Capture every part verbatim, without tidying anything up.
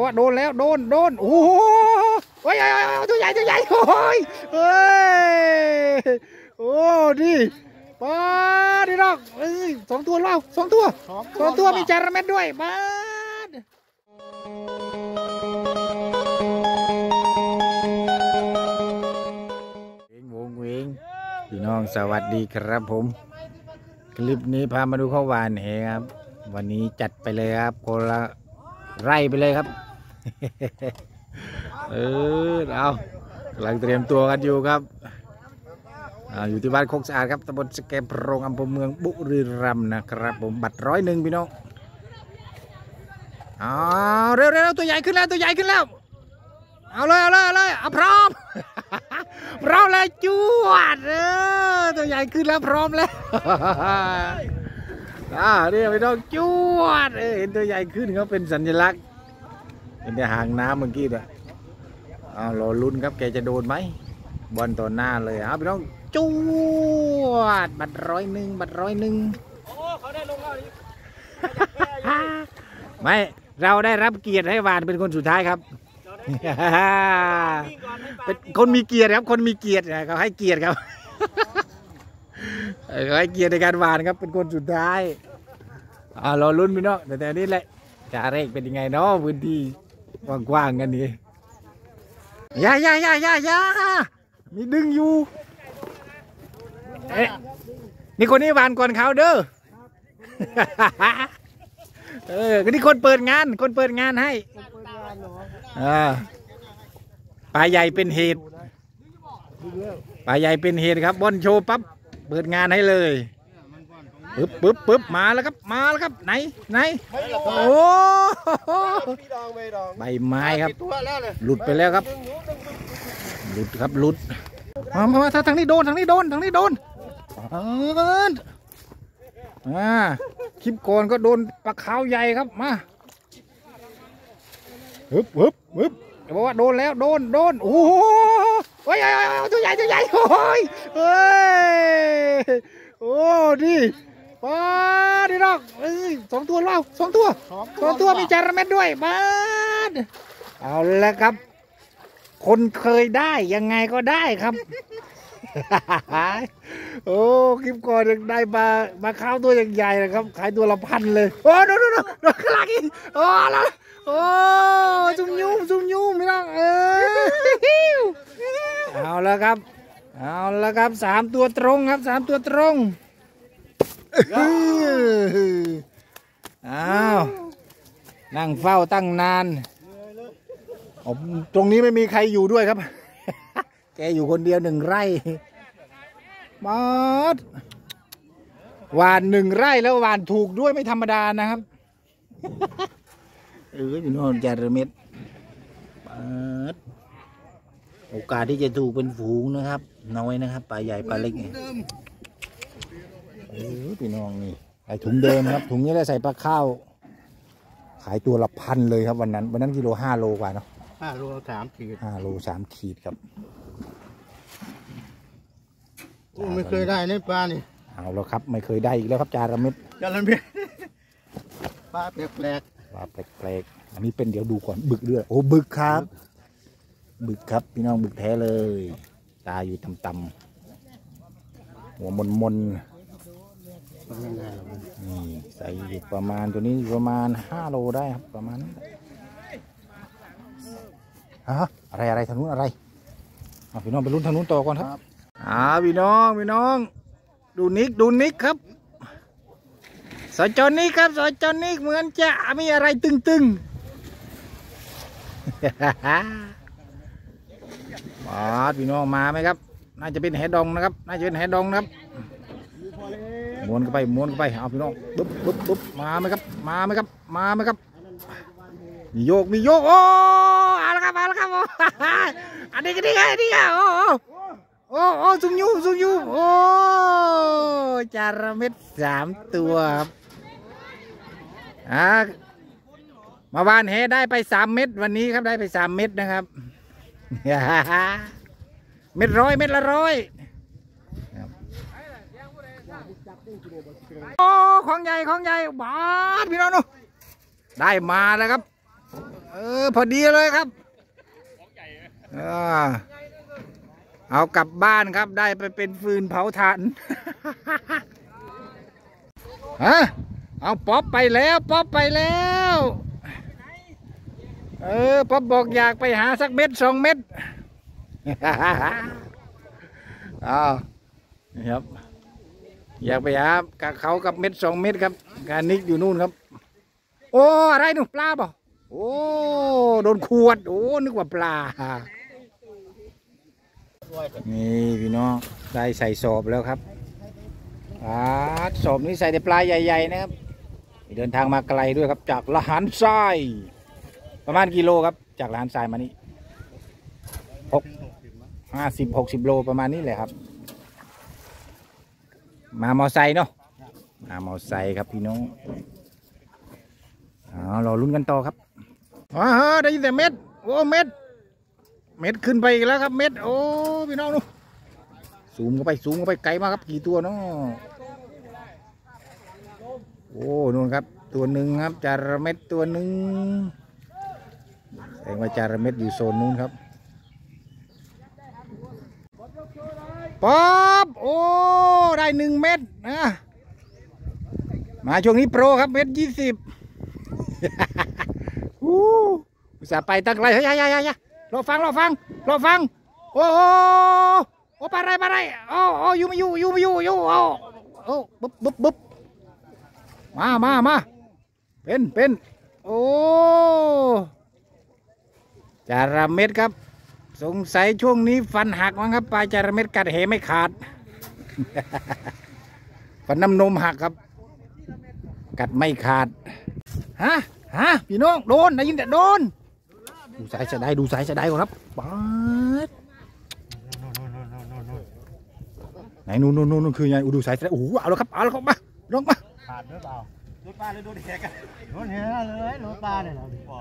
บอกว่าโดนแล้วโดนโดนโอ้โหโอ้ยตัวใหญ่ตัวใหญ่โอ้ยเฮ้ยโอ้ดิป้าดิน้องสองตัวแล้วสองตัวสองตัวมีจาระเม็ดด้วยป้าวงเวงพี่น้องสวัสดีครับผมคลิปนี้พามาดูข้าวหวานแหครับวันนี้จัดไปเลยครับคนละไร่ไปเลยครับ เออเอากำลังเตรียมตัวกันอยู่ครับอยู่ที่บ้านโคกสะอาดครับตำบลสแกมโพรงอำเภอเมืองบุรีรัมย์นะครับผมบัตรร้อยหนึ่งพี่น้องเอาเร็วเร็วตัวใหญ่ขึ้นแล้วตัวใหญ่ขึ้นแล้วเอาเลยเอาเลยเอาเลยเอาพร้อม พร้อมเลยจวดเออตัวใหญ่ขึ้นแล้วพร้อมแล้ว อ่าเนี่ยพี่น้องจวดเออเห็นตัวใหญ่ขึ้นเขาเป็นสัญลักษณ์เห็นในหางน้ำเมื่อกี้ด้วยเอารอลุ้นครับแกจะโดนไหมบอลต่อหน้าเลยเอาพี่น้องจวดบัตรร้อยหนึ่งบัตรร้อยหนึ่งเขาได้ลงแล้วไม่เราได้รับเกียรติให้วานเป็นคนสุดท้ายครับเป็นคนมีเกียรติครับคนมีเกียรติเขาให้เกียรติครับเขาให้เกียรติในการวานครับเป็นคนสุดท้ายอ่ารอลุ้นพี่น้องแต่แต่นี้แหละจ่าเร่งเป็นยังไงเนาะพื้นที่กว้างๆกันนี่ย่าย่าย่าย่าย่ามีดึงอยู่เอ๊ะนี่คนนี้วานก่อนเขาเด้อเออนี่คนเปิดงานคนเปิดงานให้อ่าปลาใหญ่เป็นเหตุปลาใหญ่เป็นเหตุครับบอลโชว์ปั๊บเปิดงานให้เลยปึ๊บปึ๊บปึ๊บมาแล้วครับมาแล้วครับไหนไหนโอ้ใบไม้ครับหลุดไปแล้วครับหลุดครับหลุดมามาทางนี้โดนทางนี้โดนทางนี้โดนอ่าคลิปก่อนก็โดนปลาขาวใหญ่ครับมาฮึบฮึบฮึบบอกว่าโดนแล้วโดนโดนโอ้โหโอ้ยตัวใหญ่ตัวใหญ่โอ้ยเฮ้ยโอ้ดิป้าดิน้องสองตัวแล้วสองตัวสองตัวมีจาระเม็ดด้วยป้าเอาแล้วครับคนเคยได้ยังไงก็ได้ครับโอ้คลิปก่อนได้มามาข้าวตัวใหญ่ๆนะครับขายตัวละพันเลยโอ้ดูดูดูดูขลังอีกโอ้แล้วโอ้จุ่มยุ่มจุ่มยุ่มพี่น้องเออเอาแล้วครับเอาแล้วครับสามตัวตรงครับสามตัวตรงอ้าวนั่งเฝ้าตั้งนานตรงนี้ไม่มีใครอยู่ด้วยครับแกอยู่คนเดียวหนึ่งไร่มอดหวานหนึ่งไร่แล้วหวานถูกด้วยไม่ธรรมดานะครับเอออยู่โน่นจาระเม็ดโอกาสที่จะถูกเป็นฝูงนะครับน้อยนะครับปลาใหญ่ปลาเล็กเออพี่น้องนี่ใส่ถุงเดิมครับถุงนี้ได้ใส่ปลาข้าวขายตัวละพันเลยครับวันนั้นวันนั้นกิโลห้าโลกว่าเนาะห้าโลสามขีดห้าโลสามขีดครับไม่เคยได้ในปลานี่เอาแล้วครับไม่เคยได้อีกแล้วครับจาระเม็ดจาระเม็ดปลาแปลกปลาแปลกๆอันนี้เป็นเดี๋ยวดูก่อนบึกด้วยโอ้บึกครับบึกครับพี่น้องบึกแท้เลยตาอยู่ต่ำๆหัวมนมนนี่ใส่อยู่ประมาณตัวนี้ประมาณห้าโลได้ครับประมาณฮะอะไรอะไรทางนู้นอะไรพี่น้องไปลุ้นทางนู้นต่อก่อนครับอ่าพี่น้องพี่น้องดูนิกดูนิกครับสจอนิกครับสจอนิกเหมือนจะมีอะไรตึงๆมาพี่น้องมาไหมครับน่าจะเป็นแหดองนะครับน่าจะเป็นแหดองนะครับม้วนกันไปม้วนกันไปเอาพี่น้องปุ๊บปุ๊บปุ๊บมาไหมครับมาไหมครับมาไหมครับมีโยกมีโยกโอ้เอาละครับเอาละครับอันนี้ก็ดีไงดีไงโอ้โอ้โอ้ซุ่มยูซุ่มยูโอ้จาระเม็ดสามตัวครับอ่ามาบ้านเฮได้ไปสามเม็ดวันนี้ครับได้ไปสามเม็ดนะครับเม็ดร้อยเม็ดละร้อยโอ้ของใหญ่ของใหญ่บาดพี่น้องนูได้มาแล้วครับเออพอดีเลยครับเออเอากลับบ้านครับได้ไปเป็นฟืนเผาถ่านฮะเอาป๊อปไปแล้วป๊อปไปแล้วเออป๊อปบอกอยากไปหาสักเม็ดสองเม็ดอ้าวนี่ครับอยากไปหากับเขากับเม็ดสองเม็ดครับการนิกอยู่นู่นครับโอ้อะไรนู่นปลาเปล่าโอ้โดนขวดโอ้นึกว่าปลานี่พี่น้องได้ใส่สอบแล้วครับอ่าสอบนี้ใส่แต่ปลาใหญ่ๆนะครับเดินทางมาไกลด้วยครับจากละหารทรายประมาณกิโลครับจากละหารทรายมานี่หกห้าสิบหกสิบโลประมาณนี้แหละครับมามอไซค์เนาะมามอไซค์ครับพี่น้องอ๋อเราลุ้นกันต่อครับอ๋อได้ยินแต่เม็ดโอ้เม็ดเม็ดขึ้นไปอีกแล้วครับเม็ดโอ้พี่น้องดูสูงเข้าไปสูงเข้าไปไกลมากครับกี่ตัวเนาะโอ้นู่นครับตัวหนึ่งครับจาระเม็ดตัวหนึ่งแสดงว่าจาระเม็ดอยู่โซนนู้นครับป๊อปโอ้ได้หนึ่งเม็ดนะมาช่วงนี้โปรครับเม็ดยี่สิบอู้อุตส่าห์ไปตั้งไรเฮ้ยยายยายรอฟังรอฟังรอฟังโอ้โหโอ้ปลาไรปลาไรโอ้โอ้อยู่ไม่อยู่อยู่ไม่อยู่อยู่โอ้โอ้บุ๊บบุ๊บบุ๊บมามามาเป็นเป็นโอ้จาระเม็ดครับสงสัยช่วงนี้ฟันหักมั้งครับปลาจาระเม็ดกัดเหไม่ขาด ฟันน้ำนมหักครับกัดไม่ขาดฮะฮะพี่น้องโดนได้ยินแต่โดนดูสายจะได้ดูสายจะได้ก่อนครับป๊าดไหนนู่นนู่นนู่นคือไงดูสายจะได้โอ้โหเอาแล้วครับเอาแล้วครับมาลงมาขาดหรือเปล่าโดนปลาเลยโดนแหกกันโดนแหกเลยโดนปลาเนี่ยเราปอ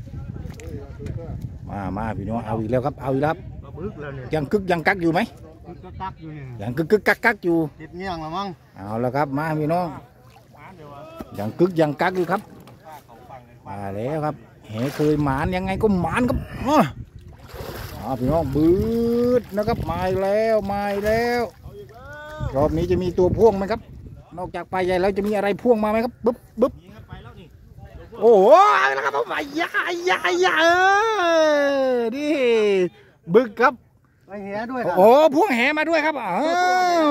มามาพี่น้องเอาอีกแล้วครับเอาอีกแล้วยังกึกยังกักอยู่ไหมยังกึกกึกกักกักอยู่ติดเงี้ยงละมั้งเอาแล้วครับมาพี่น้องยังกึกยังกักอยู่ครับมาแล้วครับเฮ้เคยหมานยังไงก็หมานครับอ๋อพี่น้องบืดนะครับมาแล้วมาแล้วรอบนี้จะมีตัวพ่วงไหมครับนอกจากปลาใหญ่แล้วจะมีอะไรพ่วงมาไหมครับบึ๊บบึ๊บโอ้โหแล้วครับผมยายายาเออนี่บึกครับไปแหด้วยโอ้พ่วงแหมาด้วยครับอ้าว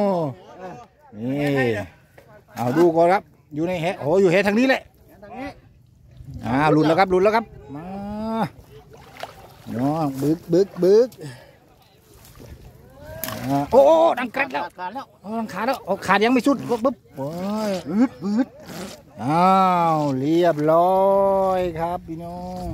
นี่เอาดูก่อนครับอยู่ในแหโอ้อยู่แหทางนี้แหละอ่าหลุดแล้วครับหลุดแล้วครับมาเนาะบึกบึกบึกโอ้ดังกัดแล้วขาดแล้วดังขาดแล้วขาดยังไม่สุดปุ๊บโอ้ยบึดบึดอ้าวเรียบร้อยครับพี่น้อง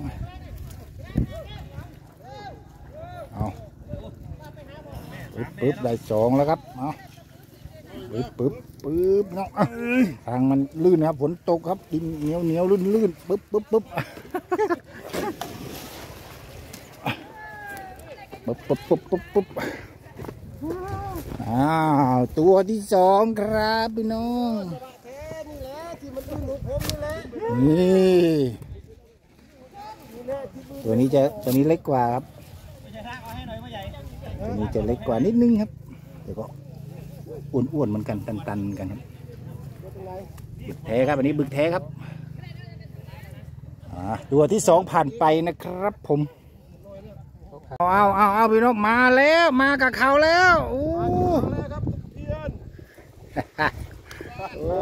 เอาปึ๊บปึ๊บได้สองแล้วครับเอาปึ๊บปึ๊บปึ๊บน้องทางมันลื่นครับฝนตกครับดินเหนียวเหนียวลื่นลื่นปึ๊บปึ๊บปึ๊บปึ๊บปึ๊บปึ๊บปึ๊บปึ๊บอ้าวตัวที่สองครับพี่น้องนี่ตัวนี้จะตัวนี้เล็กกว่าครับตัวนี้จะเล็กกว่านิดนึงครับแต่ก็อ้วนๆเหมือนกันตันๆกันครับบึกแท้ครับอันนี้บึกแท้ครับตัวที่สองผ่านไปนะครับผมเอาเอาเอาเอาพี่น้องมาแล้วมากับเขาแล้วโอ้โอ้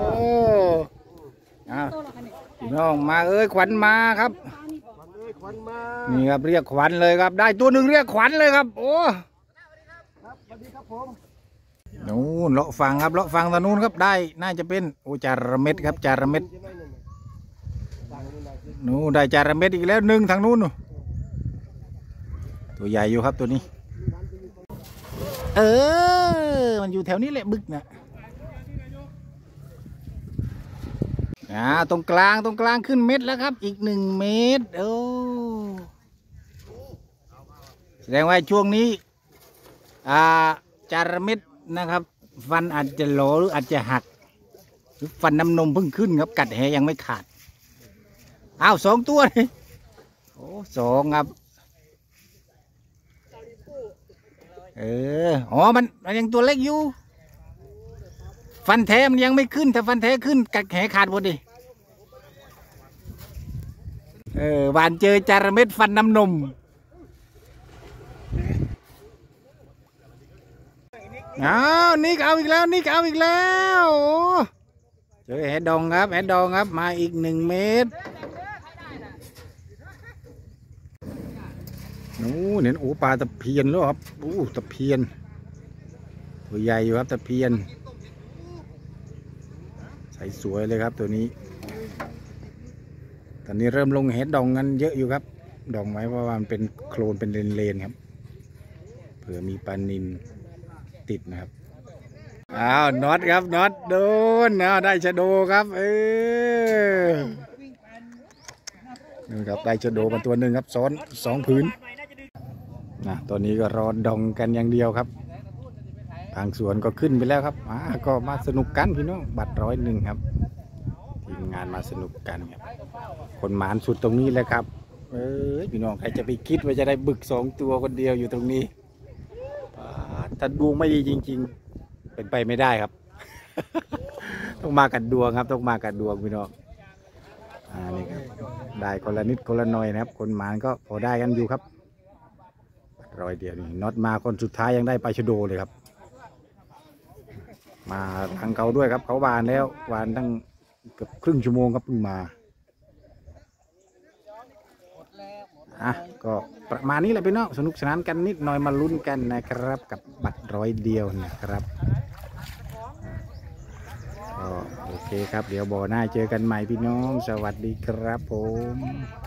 พี่น้องมาเอ้ยขวัญมาครับนี่ครับเรียกขวัญเลยครับได้ตัวหนึ่งเรียกขวัญเลยครับโอ้นู่นเลาะฟังครับเลาะฟังตอนนู้นครับได้น่าจะเป็นโอ้จาระเม็ดครับจาระเม็ดนู่นได้จาระเม็ดอีกแล้วหนึ่งทางนู้นตัวใหญ่อยู่ครับตัวนี้เออมันอยู่แถวนี้แหละบึกนะอ่าตรงกลางตรงกลางขึ้นเม็ดแล้วครับอีกหนึ่งเม็ดโอ้แสดงว่าช่วงนี้อ่าจาระเม็ดนะครับฟันอาจจะโหลหรืออาจจะหักหรือฟันน้ำนมเพิ่งขึ้นครับกัดแหยังไม่ขาดอ้าวสองตัวเลยโอ้สองครับเอออ๋อมันมันยังตัวเล็กอยู่ฟันแท้มันยังไม่ขึ้นถ้าฟันแท้ขึ้นกัดแขนขาดหมดดิเออหวานเจอจาระเม็ดฟันน้ำนมเอานี่เอาอีกแล้วนี่เอาอีกแล้วเจอแหดองครับแหดองครับมาอีกหนึ่งเมตรโอ้เห็นโอ้ปลาตะเพียนแล้วครับโอ้ตะเพียนตัวใหญ่อยู่ครับตะเพียนใสสวยเลยครับตัวนี้ตอนนี้เริ่มลงเห็ดดองกันเยอะอยู่ครับดองไว้เพราะว่ามันเป็นโคลนเป็นเลนๆครับเผื่อมีปลานิลติดนะครับอ้าวน็อตครับน็อตโดนอ้าวได้ชะโดครับเออนี่ครับได้ชะโดมาตัวหนึ่งครับซ้อนสองพื้นนะตอนนี้ก็รอดองกันอย่างเดียวครับทางสวนก็ขึ้นไปแล้วครับอ่าก็มาสนุกกันพี่น้องบัตรร้อยหนึ่งครับทีมงานมาสนุกกันครับคนหมานสุดตรงนี้เลยครับเอ้ยพี่น้องใครจะไปคิดว่าจะได้บึกสองตัวคนเดียวอยู่ตรงนี้ถ้าดวงไม่ดีจริงๆเป็นไปไม่ได้ครับ ต้องมากัดดวงครับต้องมากัดดวงพี่น้องอ่านี่ครับได้คนละนิดคนละหน่อยนะครับคนหมานก็พอได้กันอยู่ครับร้อยเดียวนี่น็อตมาคนสุดท้ายยังได้ปลาชะโดเลยครับมาทางเขาด้วยครับเขาวานแล้ววานตั้งเกือบครึ่งชั่วโมงครับเพิ่งมาอ่ะก็ประมาณนี้แหละพี่น้องสนุกสนานกันนิดหน่อยมาลุ้นกันนะครับกับบัตรร้อยเดียวนะครับก็โอเคครับเดี๋ยวบ่อหน้าเจอกันใหม่พี่น้องสวัสดีครับผม